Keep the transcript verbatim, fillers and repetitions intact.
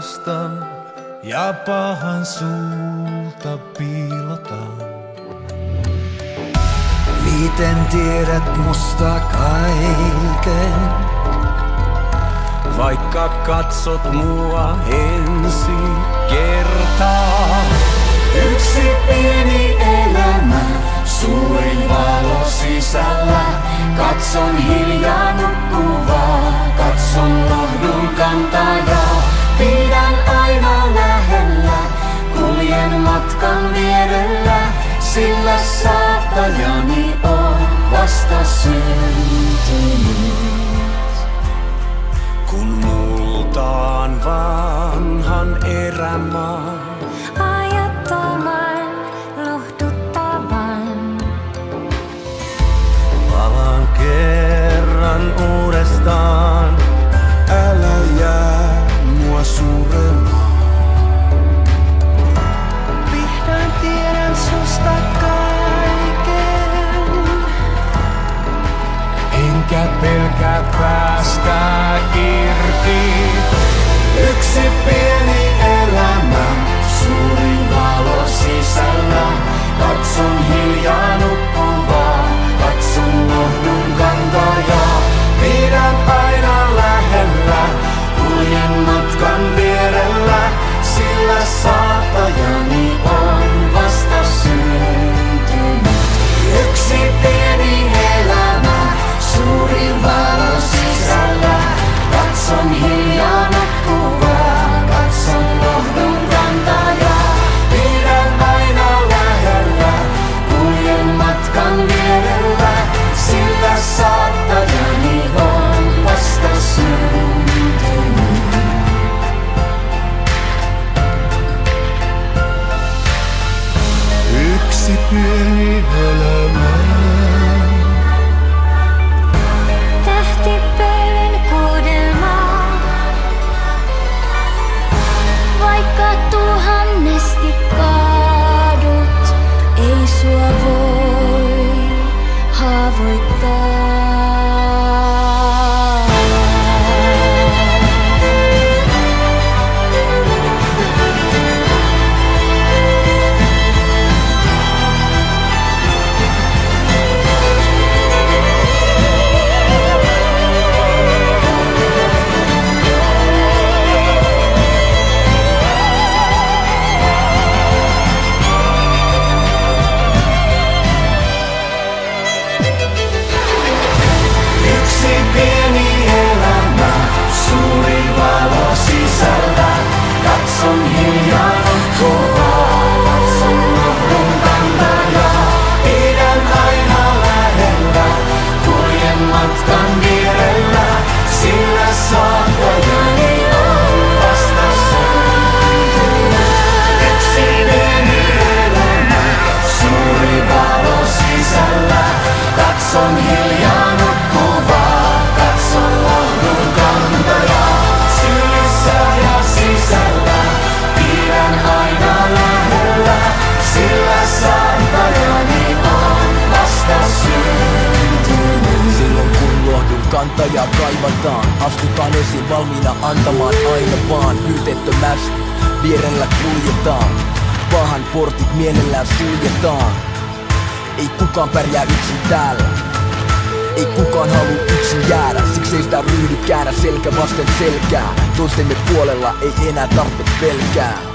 arvostan ja pahan sulta piilotan. Miten tiedät musta kaiken? Vaikka katsot mua ensi kertaa. Yksi pieni elämä, suurin valo sisällä. Katson hiljaa nukkuvaa, katson lohdun kantajaa. Pidän aina lähellä, kuljen matkan vierellä, sillä saatajani on vasta syntynyt. Kun multaan vanhan erämaan ajattoman, lohduttavan. palaan kerran uudestaan, älä jää mua suremaan. Vihdoin tiedän susta kaiken. Enkä pelkää päästä irti. Yksi pieni elämä, suuri valo sisällä. Katson hiljaa nukkuvaa, katson lohdun kantajaa. Pidän aina lähellä, kuljen matkan vierellä, sillä saatajani on vasta syntynyt. Yksi pieni elämä, suuri valo sisällä. Katson hiljaa nukkuvaa, katson lohdun kantajaa. Pidän aina lähellä, kuljen matkan vierellä, sillä saatajani on vasta syntynyt. Yksi pieni elämä. Tähtipöylyn kuudelmaa. Vaikka tuhannesti kaadut, ei sua voi haavoittaa. Katson hiljaa nukkuvaa, katson lohdun kantajaa. Pidän aina lähellä, kuljen matkan vierellä, sillä saatajani on vasta syntynyt. Yksi pieni elämä, suuri valo sisällä. Katson hiljaa nukkuvaa, katson lohdun kantajaa. Sylissä ja sisällä, pidän aina lähellä, sillä saatajani on vasta syntynyt. Silloin kun lohdun kantajaa kaivataan, astutaan esiin valmiina antamaan aina vaan. Pyyteettömästi vierellä kuljetaan, pahan portit mielellään suljetaan. Ei kukaan pärjää yksin täällä, ei kukaan halua yksin jäädä. Siksi ei sitä ryhdy käännä selkä vasten selkää. Toistemme puolella ei enää tarvitse pelkää.